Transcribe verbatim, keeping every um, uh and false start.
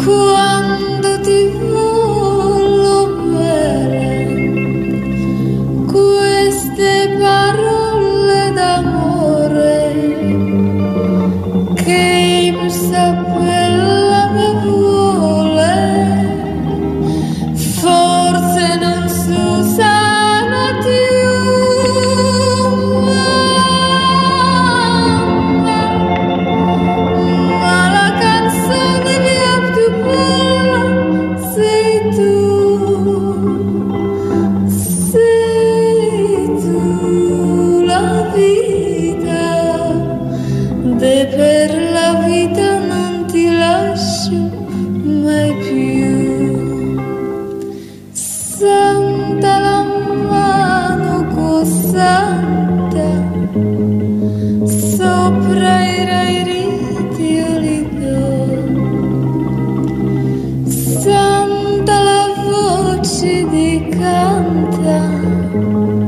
Quando ti voglio bene, queste parole d'amore che mi sapella mi vuole, forse non si usano più, ma la canzone mia più bella sei tu, sei tu la vita, de per la vita non ti lascio mai più. Santa la mano cosanta sopra i riti io li do. Santa la voce di canta